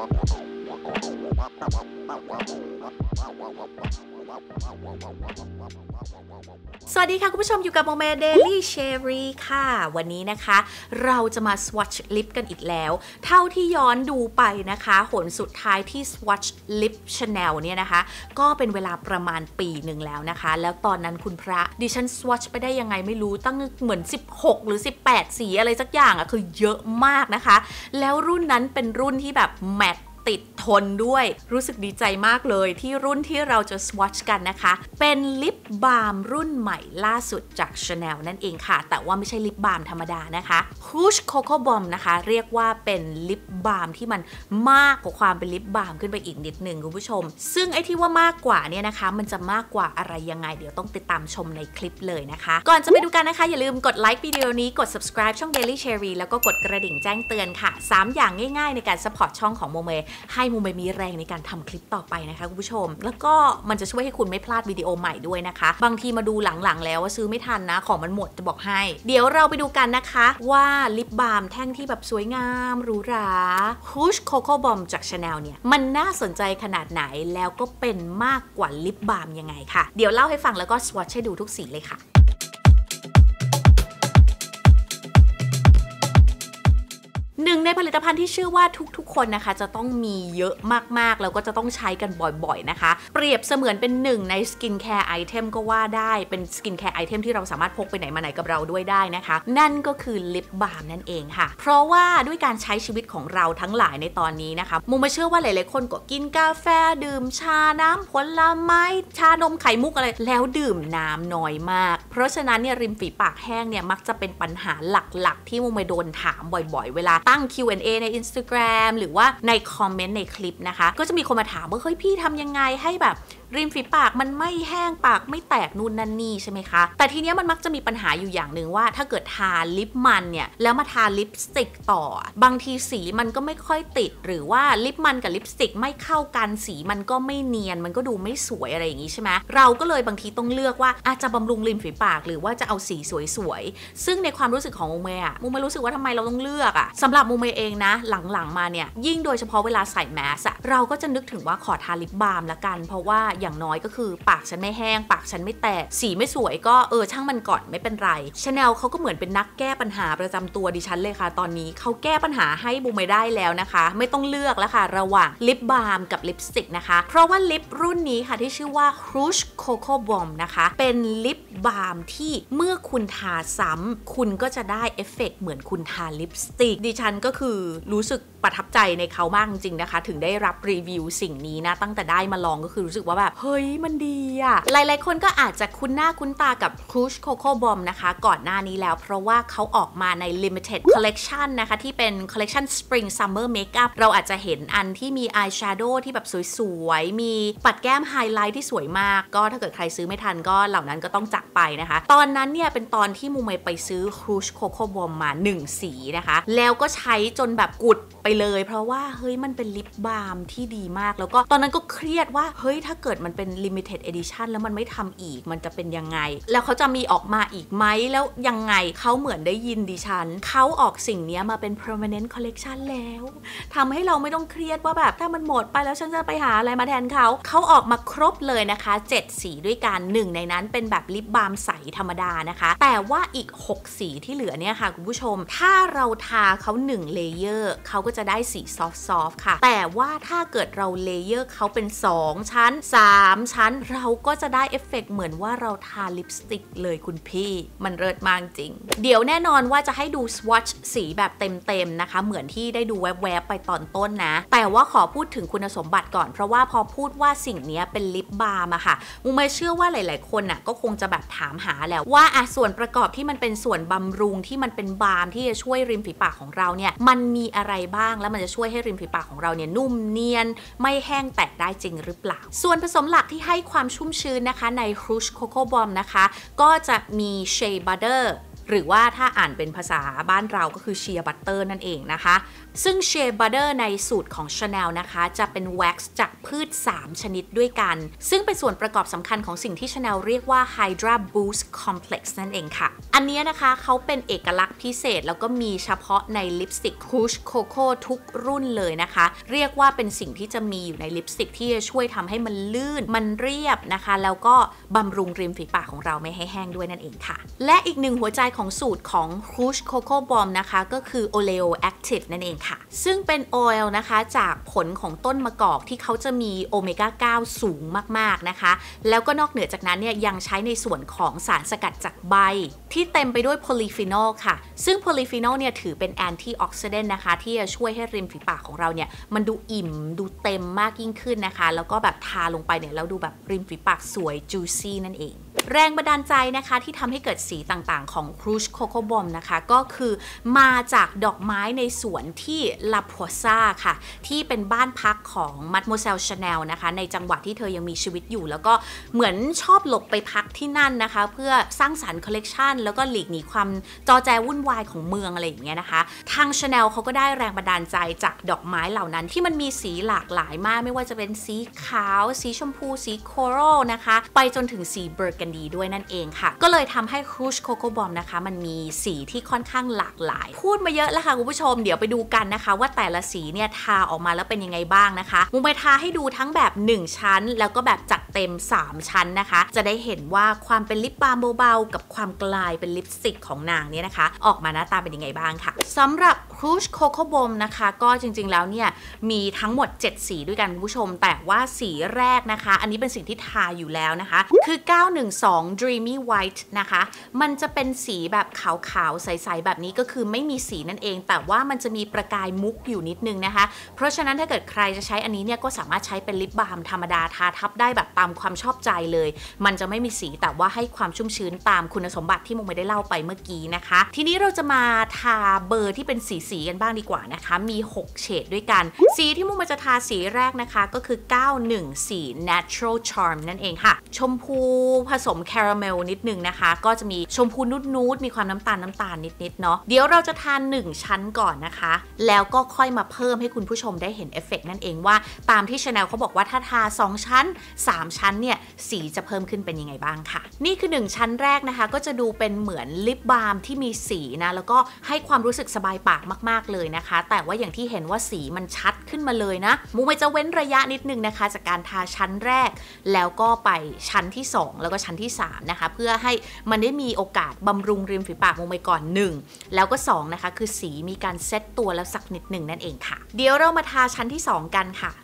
สวัสดีค่ะคุณผู้ชมอยู่กับโมเม Daily Cherry ค่ะวันนี้นะคะเราจะมา swatch lip กันอีกแล้วเท่าที่ย้อนดูไปนะคะหนสุดท้ายที่ swatch lip Chanel เนี่ยนะคะก็เป็นเวลาประมาณปีหนึ่งแล้วนะคะแล้วตอนนั้นคุณพระดิฉัน swatch ไปได้ยังไงไม่รู้ตั้งเหมือน16หรือ18สีอะไรสักอย่างอะคือเยอะมากนะคะแล้วรุ่นนั้นเป็นรุ่นที่แบบแมตติดทนด้วยรู้สึกดีใจมากเลยที่รุ่นที่เราจะ swatch กันนะคะเป็นลิปบาล์มรุ่นใหม่ล่าสุดจาก Chanel นั่นเองค่ะแต่ว่าไม่ใช่ลิปบาล์มธรรมดานะคะ Rouge Coco Bomb นะคะเรียกว่าเป็นลิปบาล์มที่มันมากกว่าความเป็นลิปบาล์มขึ้นไปอีกนิดนึงคุณผู้ชมซึ่งไอ้ที่ว่ามากกว่าเนี่ยนะคะมันจะมากกว่าอะไรยังไงเดี๋ยวต้องติดตามชมในคลิปเลยนะคะก่อนจะไปดูกันนะคะอย่าลืมกดไลค์วิดีโอนี้กด subscribe ช่อง Daily Cherry แล้วก็กดกระดิ่งแจ้งเตือนค่ะ3อย่างง่ายๆในการ support ช่องของโมเมให้โมเมมีแรงในการทำคลิปต่อไปนะคะคุณผู้ชมแล้วก็มันจะช่วยให้คุณไม่พลาดวิดีโอใหม่ด้วยนะคะบางทีมาดูหลังๆแล้วว่าซื้อไม่ทันนะของมันหมดจะบอกให้เดี๋ยวเราไปดูกันนะคะว่าลิปบาล์มแท่งที่แบบสวยงามหรูหรา Rouge Coco Bomb จาก Chanel เนี่ยมันน่าสนใจขนาดไหนแล้วก็เป็นมากกว่าลิปบาล์มยังไงค่ะเดี๋ยวเล่าให้ฟังแล้วก็ swatch ให้ดูทุกสีเลยค่ะหนึ่งในผลิตภัณฑ์ที่เชื่อว่าทุกๆคนนะคะจะต้องมีเยอะมากๆแล้วก็จะต้องใช้กันบ่อยๆนะคะเปรียบเสมือนเป็นหนึ่งในสกินแคร์ไอเทมก็ว่าได้เป็นสกินแคร์ไอเทมที่เราสามารถพกไปไหนมาไหนกับเราด้วยได้นะคะนั่นก็คือลิปบาล์มนั่นเองค่ะเพราะว่าด้วยการใช้ชีวิตของเราทั้งหลายในตอนนี้นะคะมุมมาเชื่อว่าหลายๆคนก็กินกาแฟดื่มชาน้ำผลไม้ชานมไข่มุกอะไรแล้วดื่มน้ำน้อยมากเพราะฉะนั้นเนี่ยริมฝีปากแห้งเนี่ยมักจะเป็นปัญหาหลักๆที่มุมมาโดนถามบ่อยๆเวลาตั้ง Q&A ใน Instagram หรือว่าในคอมเมนต์ในคลิปนะคะก็จะมีคนมาถามว่าเฮ้ยพี่ทำยังไงให้แบบริมฝีปากมันไม่แห้งปากไม่แตกนู่นนั่นนี่ใช่ไหมคะแต่ทีเนี้ยมันมักจะมีปัญหาอยู่อย่างหนึ่งว่าถ้าเกิดทาลิปมันเนี่ยแล้วมาทาลิปสติกต่อบางทีสีมันก็ไม่ค่อยติดหรือว่าลิปมันกับลิปสติกไม่เข้ากันสีมันก็ไม่เนียนมันก็ดูไม่สวยอะไรอย่างงี้ใช่ไหมเราก็เลยบางทีต้องเลือกว่าอาจจะบำรุงริมฝีปากหรือว่าจะเอาสีสวยๆซึ่งในความรู้สึกของมูเมะมูเมรู้สึกว่าทำไมเราต้องเลือกอะสำหรับมูเมเองนะหลังๆมาเนี่ยยิ่งโดยเฉพาะเวลาใส่แมสอะเราก็จะนึกถึงว่าขอทาลิปบาล์มละกันเพราะว่าอย่างน้อยก็คือปากฉันไม่แห้งปากฉันไม่แตกสีไม่สวยก็ช่างมันก่อนไม่เป็นไร Chanel เขาก็เหมือนเป็นนักแก้ปัญหาประจำตัวดิฉันเลยค่ะตอนนี้เขาแก้ปัญหาให้บูมไม่ได้แล้วนะคะไม่ต้องเลือกแล้วค่ะระหว่างลิปบาล์มกับลิปสติกนะคะเพราะว่าลิปรุ่นนี้ค่ะที่ชื่อว่า Rouge Coco Bomb นะคะเป็นลิปบาล์มที่เมื่อคุณทาซ้ำคุณก็จะได้เอฟเฟกต์เหมือนคุณทาลิปสติกดิฉันก็คือรู้สึกประทับใจในเขามากจริงๆนะคะถึงได้รับรีวิวสิ่งนี้นะตั้งแต่ได้มาลองก็คือรู้สึกว่าแบบเฮ้ยมันดีอะหลายๆคนก็อาจจะคุ้นหน้าคุ้นตากับ Rouge Coco Bomb นะคะก่อนหน้านี้แล้วเพราะว่าเขาออกมาใน Limited Collection นะคะที่เป็น Collection Spring Summer Makeup เราอาจจะเห็นอันที่มี Eyeshadow ที่แบบสวยๆมีปัดแก้มไฮไลท์ที่สวยมากก็ถ้าเกิดใครซื้อไม่ทันก็เหล่านั้นก็ต้องจักไปนะคะตอนนั้นเนี่ยเป็นตอนที่มูเมไปซื้อ Rouge Coco Bomb มา1สีนะคะแล้วก็ใช้จนแบบกุดไปเลยเพราะว่าเฮ้ยมันเป็นลิปบาล์มที่ดีมากแล้วก็ตอนนั้นก็เครียดว่าเฮ้ยถ้าเกิดมันเป็น limited edition แล้วมันไม่ทำอีกมันจะเป็นยังไงแล้วเขาจะมีออกมาอีกไหมแล้วยังไงเขาเหมือนได้ยินดิฉันเขาออกสิ่งนี้มาเป็น permanent collection แล้วทำให้เราไม่ต้องเครียดว่าแบบถ้ามันหมดไปแล้วฉันจะไปหาอะไรมาแทนเขาออกมาครบเลยนะคะ7สีด้วยกันหนึ่งในนั้นเป็นแบบลิปบาล์มใสธรรมดานะคะแต่ว่าอีก6สีที่เหลือเนี่ยค่ะคุณผู้ชมถ้าเราทาเขา1เลเยอร์เขาก็จะได้สีซอฟต์ค่ะแต่ว่าถ้าเกิดเราเลเยอร์เขาเป็น2ชั้น3ชั้นเราก็จะได้เอฟเฟกต์เหมือนว่าเราทาลิปสติกเลยคุณพี่มันเลิศมากจริงเดี๋ยวแน่นอนว่าจะให้ดูสวอตช์สีแบบเต็มๆนะคะเหมือนที่ได้ดูแวบๆไปตอนต้นนะแต่ว่าขอพูดถึงคุณสมบัติก่อนเพราะว่าพอพูดว่าสิ่งนี้เป็นลิปบาล์มอะค่ะมูไม่เชื่อว่าหลายๆคนอะก็คงจะแบบถามหาแล้วว่าส่วนประกอบที่มันเป็นส่วนบำรุงที่มันเป็นบาล์มที่จะช่วยริมฝีปากของเราเนี่ยมันมีอะไรบ้างแล้วมันจะช่วยให้ริมฝีปากของเราเนี่ยนุ่มเนียนไม่แห้งแตกได้จริงหรือเปล่าส่วนผสมหลักที่ให้ความชุ่มชื้นนะคะใน Rouge Coco Bomb นะคะก็จะมี Shea Butter หรือว่าถ้าอ่านเป็นภาษาบ้านเราก็คือ Shea Butter นั่นเองนะคะซึ่ง Shea Butter ในสูตรของ Chanel นะคะจะเป็นแว็กซ์จากพืช3ชนิดด้วยกันซึ่งเป็นส่วนประกอบสำคัญของสิ่งที่ Chanel เรียกว่า Hydra Boost Complex นั่นเองค่ะอันนี้นะคะเขาเป็นเอกลักษณ์พิเศษแล้วก็มีเฉพาะในลิปสติก Rouge Coco ทุกรุ่นเลยนะคะเรียกว่าเป็นสิ่งที่จะมีอยู่ในลิปสติกที่จะช่วยทำให้มันลื่นมันเรียบนะคะแล้วก็บำรุงริมฝีปากของเราไม่ให้แห้งด้วยนั่นเองค่ะและอีกหนึ่งหัวใจของสูตรของ Rouge Coco Balm นะคะก็คือ Oleo Active นั่นเองค่ะซึ่งเป็นออยล์นะคะจากผลของต้นมะกอกที่เขาจะมีโอเมก้า 9 สูงมากๆนะคะแล้วก็นอกเหนือจากนั้นเนี่ยยังใช้ในส่วนของสารสกัดจากใบที่เต็มไปด้วยโพลีฟีนอลค่ะซึ่งโพลีฟีนอลเนี่ยถือเป็นแอนตี้ออกซิเดนต์นะคะที่จะช่วยให้ริมฝีปากของเราเนี่ยมันดูอิ่มดูเต็มมากยิ่งขึ้นนะคะแล้วก็แบบทาลงไปเนี่ยแล้วดูแบบริมฝีปากสวยจูซี่นั่นเองแรงบันดาลใจนะคะที่ทำให้เกิดสีต่างๆของ Rouge Coco Balm นะคะก็คือมาจากดอกไม้ในสวนที่ La Posa ค่ะที่เป็นบ้านพักของ Mademoiselle Chanel นะคะในจังหวัดที่เธอยังมีชีวิตอยู่แล้วก็เหมือนชอบหลบไปพักที่นั่นนะคะเพื่อสร้างสรรค์คอลเลกชันแล้วก็หลีกหนีความจอแจวุ่นวายของเมืองอะไรอย่างเงี้ยนะคะทาง Chanel เขาก็ได้แรงบันดาลใจจากดอกไม้เหล่านั้นที่มันมีสีหลากหลายมากไม่ว่าจะเป็นสีขาวสีชมพูสีโครัลนะคะไปจนถึงสีเบอร์กันดีด้วยนั่นเองค่ะก็เลยทำให้ Rouge Coco Balm นะคะมันมีสีที่ค่อนข้างหลากหลายพูดมาเยอะแล้วค่ะคุณผู้ชมเดี๋ยวไปดูกันนะคะว่าแต่ละสีเนี่ยทาออกมาแล้วเป็นยังไงบ้างนะคะมุมไปทาให้ดูทั้งแบบ1ชั้นแล้วก็แบบจัดเต็ม3ชั้นนะคะจะได้เห็นว่าความเป็นลิปบาล์มเบาๆกับความกลายเป็นลิปสติกของนางเนี่ยนะคะออกมาหน้าตาเป็นยังไงบ้างค่ะสำหรับ Rouge Coco Balm นะคะก็จริงๆแล้วเนี่ยมีทั้งหมด7สีด้วยกันคุณผู้ชมแต่ว่าสีแรกนะคะอันนี้เป็นสิ่งที่ทาอยู่แล้วนะคะคือ912 Dreamy White นะคะมันจะเป็นสีแบบขาวๆใสๆแบบนี้ก็คือไม่มีสีนั่นเองแต่ว่ามันจะมีประกายมุกอยู่นิดนึงนะคะเพราะฉะนั้นถ้าเกิดใครจะใช้อันนี้เนี่ยก็สามารถใช้เป็นลิปบาล์มธรรมดาทาทับได้แบบตามความชอบใจเลยมันจะไม่มีสีแต่ว่าให้ความชุ่มชื้นตามคุณสมบัติที่มุกไม่ได้เล่าไปเมื่อกี้นะคะทีนี้เราจะมาทาเบอร์ที่เป็นสีกันบ้างดีกว่านะคะมี6เฉดด้วยกันสีที่มุกจะทาสีแรกนะคะก็คือ914 Natural Charm นั่นเองค่ะชมพูผสมคาราเมลนิดนึงนะคะก็จะมีชมพูนูดๆมีความน้ำตาลนิดเนาะเดี๋ยวเราจะทาน1ชั้นก่อนนะคะแล้วก็ค่อยมาเพิ่มให้คุณผู้ชมได้เห็นเอฟเฟกต์นั่นเองว่าตามที่ Chanel เขาบอกว่าถ้าทา2ชั้น3ชั้นเนี่ยสีจะเพิ่มขึ้นเป็นยังไงบ้างค่ะนี่คือ1ชั้นแรกนะคะก็จะดูเป็นเหมือนลิปบาล์มที่มีสีนะแล้วก็ให้ความรู้สึกสบายปากมากๆเลยนะคะแต่ว่าอย่างที่เห็นว่าสีมันชัดขึ้นมาเลยนะมุกจะเว้นระยะนิดนึงนะคะจากการทาชั้นแรกแล้วก็ไปชั้นที่2แล้วก็ชั้นที่3นะคะเพื่อให้มันได้มีโอกาสบำรุงริมฝีปากมุกไปก่อน1แล้วก็2นะคะคือสีมีการเซตตัวแล้วสักนิดหนึ่งนั่นเองค่ะเดี๋ยวเรามาทาชั้นที่2กันค่ะ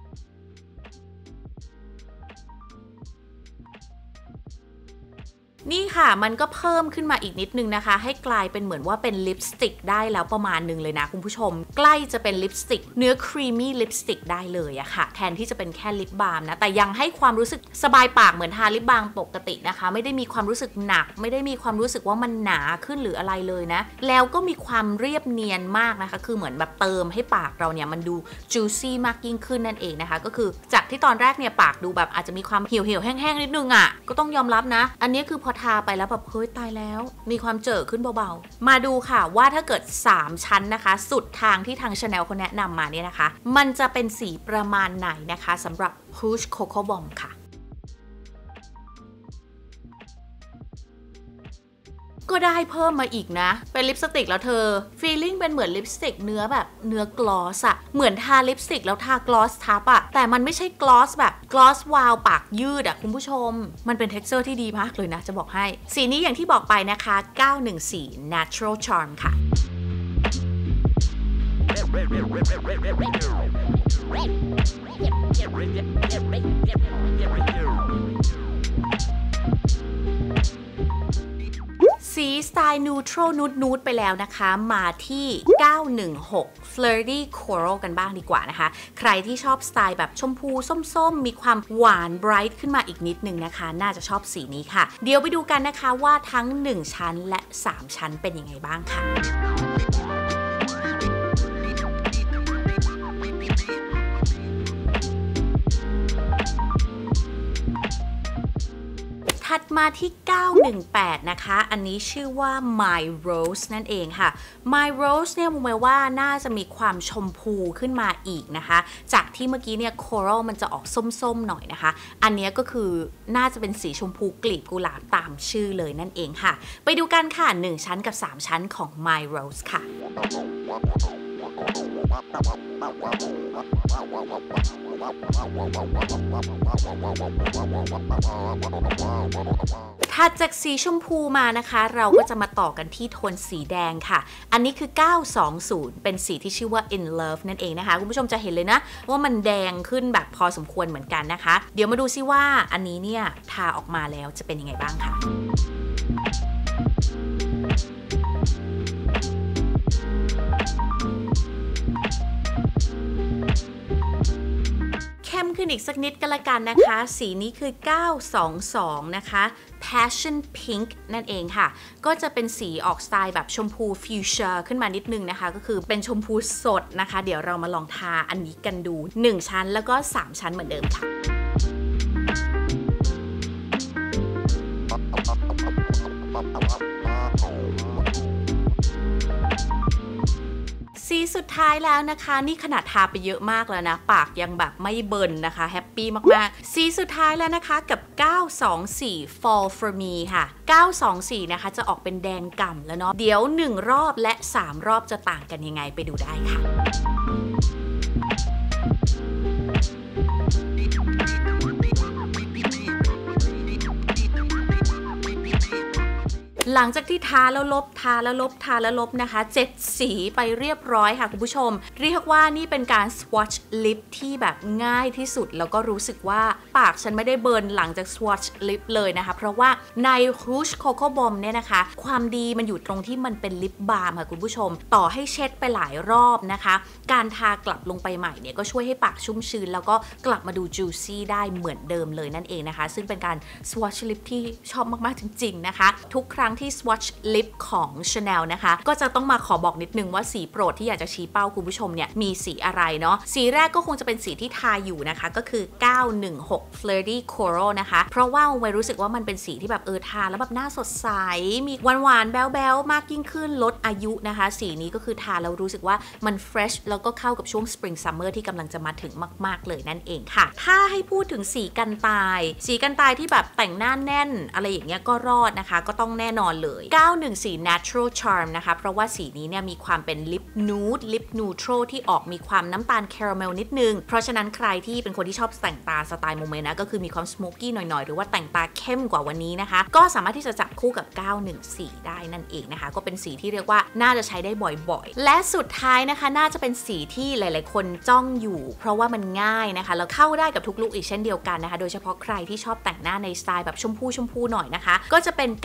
นี่ค่ะมันก็เพิ่มขึ้นมาอีกนิดนึงนะคะให้กลายเป็นเหมือนว่าเป็นลิปสติกได้แล้วประมาณนึงเลยนะคุณผู้ชมใกล้จะเป็นลิปสติกเนื้อครีมมี่ลิปสติกได้เลยอะค่ะแทนที่จะเป็นแค่ลิปบาล์มนะแต่ยังให้ความรู้สึกสบายปากเหมือนทาลิปบาล์มปกตินะคะไม่ได้มีความรู้สึกหนักไม่ได้มีความรู้สึกว่ามันหนาขึ้นหรืออะไรเลยนะแล้วก็มีความเรียบเนียนมากนะคะคือเหมือนแบบเติมให้ปากเราเนี่ยมันดูจูซี่มากยิ่งขึ้นนั่นเองนะคะก็คือจากที่ตอนแรกเนี่ยปากดูแบบอาจจะมีความเหี่ยวๆแห้งๆนิดนึงอะก็ต้องยอมรับนะอันนี้คือพอทาไปแล้วแบบเฮ้ยตายแล้วมีความเจอขึ้นเบาๆมาดูค่ะว่าถ้าเกิด3ชั้นนะคะสุดทางที่ทาง Chanel เขาแนะนำมาเนี่ยนะคะมันจะเป็นสีประมาณไหนนะคะสำหรับ Rouge Coco Balm ค่ะก็ได้เพิ่มมาอีกนะเป็นลิปสติกแล้วเธอฟีลลิ่งเป็นเหมือนลิปสติกเนื้อแบบเนื้อกลอสอะเหมือนทาลิปสติกแล้วทากลอสทับอะแต่มันไม่ใช่กลอสแบบกลอสวาวปากยืดอะคุณผู้ชมมันเป็น texture ที่ดีมากเลยนะจะบอกให้สีนี้อย่างที่บอกไปนะคะ914 Natural Charm ค่ะสีสไตล์นูโตรนูดไปแล้วนะคะมาที่916 Flirty Coral กันบ้างดีกว่านะคะใครที่ชอบสไตล์แบบชมพูส้มๆมีความหวานไบรท์ขึ้นมาอีกนิดนึงนะคะน่าจะชอบสีนี้ค่ะเดี๋ยวไปดูกันนะคะว่าทั้ง1ชั้นและ3ชั้นเป็นยังไงบ้างค่ะทถัดมาที่ 918 นะคะอันนี้ชื่อว่า My Rose นั่นเองค่ะ My Rose เนี่ยมุมมองว่าน่าจะมีความชมพูขึ้นมาอีกนะคะจากที่เมื่อกี้เนี่ย Coral มันจะออกส้มๆหน่อยนะคะอันนี้ก็คือน่าจะเป็นสีชมพูกลีบกุหลาบตามชื่อเลยนั่นเองค่ะไปดูกันค่ะ1ชั้นกับ3ชั้นของ My Rose ค่ะถัดจากสีชมพูมานะคะเราก็จะมาต่อกันที่โทนสีแดงค่ะอันนี้คือ 920 เป็นสีที่ชื่อว่า In Love นั่นเองนะคะคุณผู้ชมจะเห็นเลยนะว่ามันแดงขึ้นแบบพอสมควรเหมือนกันนะคะเดี๋ยวมาดูซิว่าอันนี้เนี่ยทาออกมาแล้วจะเป็นยังไงบ้างค่ะเข้มขึ้นอีกสักนิดก็แล้วกันนะคะสีนี้คือ 922 นะคะ Passion Pink นั่นเองค่ะก็จะเป็นสีออกสไตล์แบบชมพูฟิวเจอร์ขึ้นมานิดนึงนะคะก็คือเป็นชมพูสดนะคะเดี๋ยวเรามาลองทาอันนี้กันดู1ชั้นแล้วก็3ชั้นเหมือนเดิมค่ะสีสุดท้ายแล้วนะคะนี่ขนาดทาไปเยอะมากแล้วนะปากยังแบบไม่เบิร์นนะคะแฮปปี้มากๆสีสุดท้ายแล้วนะคะกับ 924 Fall for Me ค่ะ 924 นะคะจะออกเป็นแดงก่ำแล้วเนาะเดี๋ยว1รอบและ3รอบจะต่างกันยังไงไปดูได้ค่ะหลังจากที่ทาแล้วลบทาแล้วลบทาแล้วลบนะคะ7สีไปเรียบร้อยค่ะคุณผู้ชมเรียกว่านี่เป็นการ swatch lip ที่แบบง่ายที่สุดแล้วก็รู้สึกว่าปากฉันไม่ได้เบิร์นหลังจาก swatch lip เลยนะคะเพราะว่าใน Rouge Coco Bomb เนี่ยนะคะความดีมันอยู่ตรงที่มันเป็นลิปบาล์มค่ะคุณผู้ชมต่อให้เช็ดไปหลายรอบนะคะการทากลับลงไปใหม่เนี่ยก็ช่วยให้ปากชุ่มชื้นแล้วก็กลับมาดู juicy ได้เหมือนเดิมเลยนั่นเองนะคะซึ่งเป็นการ swatch lip ที่ชอบมากๆจริงๆนะคะทุกครั้งที่ swatch lip ของ Chanel นะคะก็จะต้องมาขอบอกนิดนึงว่าสีโปรดที่อยากจะชี้เป้าคุณผู้ชมเนี่ยมีสีอะไรเนาะสีแรกก็คงจะเป็นสีที่ทาอยู่นะคะก็คือ 916 Flirty Coral นะคะเพราะว่าไว้รู้สึกว่ามันเป็นสีที่แบบทาแล้วแบบหน้าสดใสมีหวานๆแบ๊วๆมากยิ่งขึ้นลดอายุนะคะสีนี้ก็คือทาแล้วรู้สึกว่ามัน fresh แล้วก็เข้ากับช่วง Spring Summer ที่กำลังจะมาถึงมากๆเลยนั่นเองค่ะถ้าให้พูดถึงสีกันตายที่แบบแต่งหน้าแน่นอะไรอย่างเงี้ยก็รอดนะคะก็ต้องแน่นอนเลย914 Natural Charm นะคะเพราะว่าสีนี้เนี่ยมีความเป็นลิปนูดลิปนูโตรที่ออกมีความน้ำตาลคาราเมลนิดนึงเพราะฉะนั้นใครที่เป็นคนที่ชอบแต่งตาสไตล์โมเมนะก็คือมีความสโมกกี้หน่อยๆหรือว่าแต่งตาเข้มกว่าวันนี้นะคะก็สามารถที่จะจับคู่กับ914ได้นั่นเองนะคะก็เป็นสีที่เรียกว่าน่าจะใช้ได้บ่อยๆและสุดท้ายนะคะน่าจะเป็นสีที่หลายๆคนจ้องอยู่เพราะว่ามันง่ายนะคะแล้วเข้าได้กับทุกลุคอีกเช่นเดียวกันนะคะโดยเฉพาะใครที่ชอบแต่งหน้าในสไตล์แบบชมพูหน่อยนะคะก็จะเป็น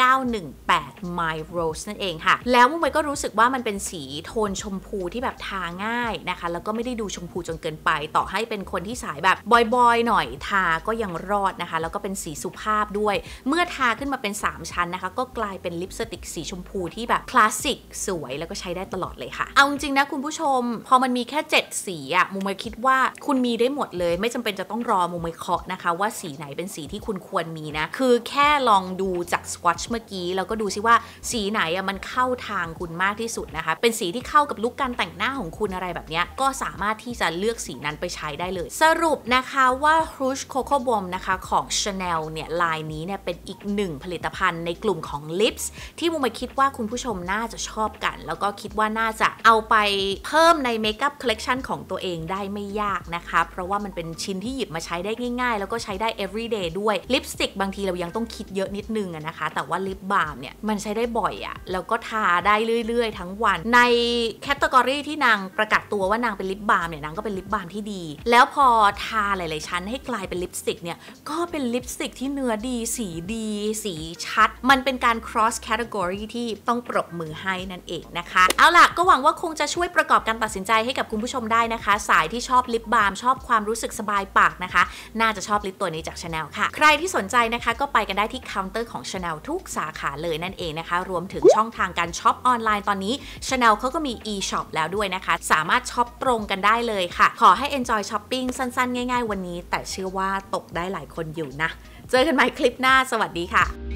918 My Rose นั่นเองค่ะแล้วมุ้ยก็รู้สึกว่ามันเป็นสีโทนชมพูที่แบบทาง่ายนะคะแล้วก็ไม่ได้ดูชมพูจนเกินไปต่อให้เป็นคนที่สายแบบบอยๆหน่อยทาก็ยังรอดนะคะแล้วก็เป็นสีสุภาพด้วยเมื่อทาขึ้นมาเป็น3ชั้นนะคะก็กลายเป็นลิปสติกสีชมพูที่แบบคลาสสิกสวยแล้วก็ใช้ได้ตลอดเลยค่ะเอาจริงๆนะคุณผู้ชมพอมันมีแค่7สีอะมุ้ยคิดว่าคุณมีได้หมดเลยไม่จำเป็นจะต้องรอมุ้ยเคาะนะคะว่าสีไหนเป็นสีที่คุณควรมีนะคือแค่ลองดูจากสวอตช์เมื่อกี้แล้วก็ดูซิว่าสีไหนมันเข้าทางคุณมากที่สุดนะคะเป็นสีที่เข้ากับลุคการแต่งหน้าของคุณอะไรแบบนี้ก็สามารถที่จะเลือกสีนั้นไปใช้ได้เลยสรุปนะคะว่า Rouge Coco Bomb นะคะของ Chanel เนี่ยลายนี้เนี่ยเป็นอีกหนึ่งผลิตภัณฑ์ในกลุ่มของ Lips ที่มุมคิดว่าคุณผู้ชมน่าจะชอบกันแล้วก็คิดว่าน่าจะเอาไปเพิ่มในเมคอัพคอลเลคชันของตัวเองได้ไม่ยากนะคะเพราะว่ามันเป็นชิ้นที่หยิบมาใช้ได้ง่ายๆแล้วก็ใช้ได้ everyday ด้วยลิปสติกบางทีเรายังต้องคิดเยอะนิดนึงนะคะแต่ว่าลิปบาล์มเนี่ยมันใช้ได้บ่อยอะแล้วก็ทาได้เรื่อยๆทั้งวันในแคตตากรีที่นางประกาศตัวว่านางเป็นลิปบาล์มเนี่ยนางก็เป็นลิปบาล์มที่ดีแล้วพอทาหลายๆชั้นให้กลายเป็นลิปสติกเนี่ยก็เป็นลิปสติกที่เนื้อดีสีชัดมันเป็นการ cross category ที่ต้องปรบมือให้นั่นเองนะคะเอาล่ะก็หวังว่าคงจะช่วยประกอบการตัดสินใจให้กับคุณผู้ชมได้นะคะสายที่ชอบลิปบาล์มชอบความรู้สึกสบายปากนะคะน่าจะชอบลิปตัวนี้จาก Chanel ค่ะใครที่สนใจนะคะก็ไปกันได้ที่เคาน์เตอร์ของ Chanel ทุกสาขาเลยนั่นเองนะคะรวมถึงช่องทางการช็อปออนไลน์ตอนนี้ Chanel เขาก็มี e-shop แล้วด้วยนะคะสามารถช็อปตรงกันได้เลยค่ะขอให้ enjoy shopping สั้นๆง่ายๆวันนี้แต่เชื่อว่าตกได้หลายคนอยู่นะเจอกันใหม่คลิปหน้าสวัสดีค่ะ